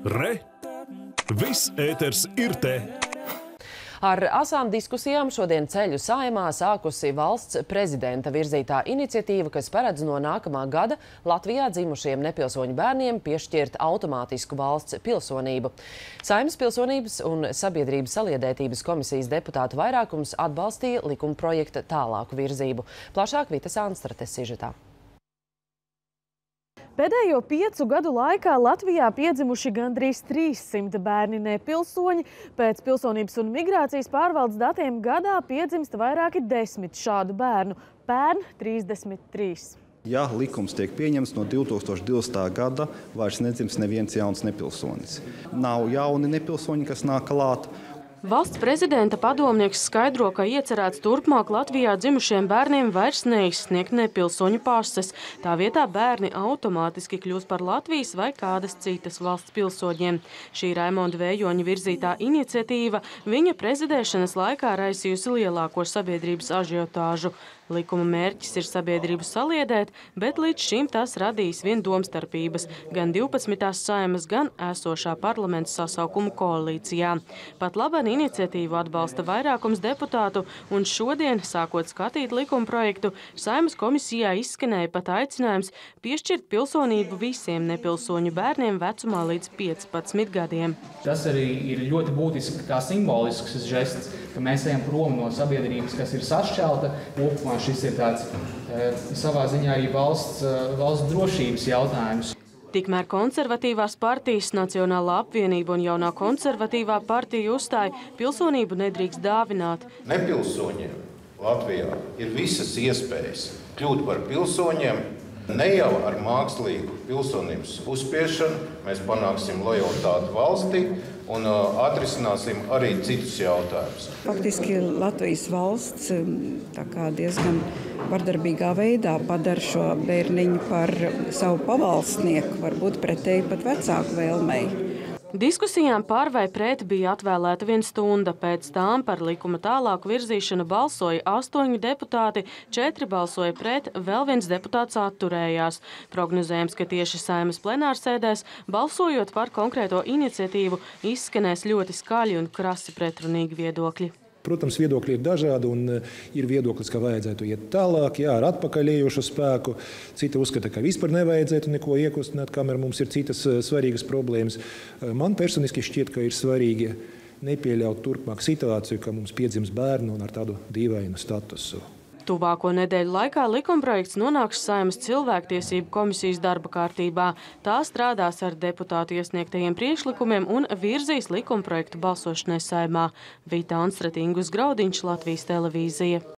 Re! Viss ēters ir te! Ar asām diskusijām šodien ceļu Saeimā sākusi valsts prezidenta virzītā iniciatīva, kas paredz no nākamā gada Latvijā dzimušiem nepilsoņu bērniem piešķirt automātisku valsts pilsonību. Saeimas pilsonības un sabiedrības saliedētības komisijas deputātu vairākums atbalstīja likumprojekta tālāku virzību. Plašāk Vitas Anstrates sižetā. Pēdējo 5 gadu laikā Latvijā piedzimuši gandrīz 300 bērni nepilsoņi. Pēc pilsonības un migrācijas pārvaldes datiem gadā piedzimst vairāki 10 šādu bērnu. Pērn 33. Ja likums tiek pieņemts no 2020. gada, vairs nedzims neviens jauns nepilsonis. Nav jauni nepilsoņi, kas nāk klāt. Valsts prezidenta padomnieks skaidro, ka iecerēts turpmāk Latvijā dzimušiem bērniem vairs neizsniegt nepilsoņu pases. Tā vietā bērni automātiski kļūs par Latvijas vai kādas citas valsts pilsoņiem. Šī Raimonda Vējoņa virzītā iniciatīva viņa prezidēšanas laikā raisījusi lielāko sabiedrības ažiotāžu. Likuma mērķis ir sabiedrību saliedēt, bet līdz šim tas radījis vien domstarpības gan 12. Saeimas, gan esošā parlamenta sasaukuma koalīcijā. Pat laban iniciatīvu atbalsta vairākums deputātu, un šodien, sākot skatīt likumprojektu, Saeimas komisijā izskanēja pat aicinājums piešķirt pilsonību visiem nepilsoņu bērniem vecumā līdz 15 gadiem. Tas arī ir ļoti būtisks, kā simbolisks žests, ka mēs ejam prom no sabiedrības, kas ir sašķelta. Kopumā šis ir tāds savā ziņā arī valsts drošības jautājums. Tikmēr konservatīvās partijas, Nacionālā apvienība un jaunā konservatīvā partija uzstāja, pilsonību nedrīkst dāvināt. Nepilsoņiem Latvijā ir visas iespējas kļūt par pilsoņiem. Ne jau ar mākslīgu pilsonības uzspiešanu mēs panāksim lojalitāti valstī un atrisināsim arī citus jautājumus. Faktiski Latvijas valsts diezgan vardarbīgā veidā padara šo bērniņu par savu pavalstnieku, varbūt pretēji pat vecāku vēlmei. Diskusijām par vai pret bija atvēlēta 1 stunda. Pēc tām par likuma tālāku virzīšanu balsoja 8 deputāti, 4 balsoja pret, vēl 1 deputāts atturējās. Prognozējams, ka tieši Saeimas plenārsēdēs, balsojot par konkrēto iniciatīvu, izskanēs ļoti skaļi un krasi pretrunīgi viedokļi. Protams, viedokļi ir dažādi un ir viedoklis, ka vajadzētu iet tālāk, ar atpakaļējošu spēku. Citi uzskata, ka vispār nevajadzētu neko iekustināt, kamēr mums ir citas svarīgas problēmas. Man personiski šķiet, ka ir svarīgi nepieļaut turpmāk situāciju, ka mums piedzims bērni un ar tādu dīvainu statusu. Tuvāko nedēļu laikā likumprojekts nonāks Saeimas cilvēktiesību komisijas darba kārtībā. Tā strādās ar deputātu iesniegtajiem priekšlikumiem un virzīs likumprojektu balsošanai Saeimā. Vita Anstrate, Ingus Graudiņš, Latvijas televīzija.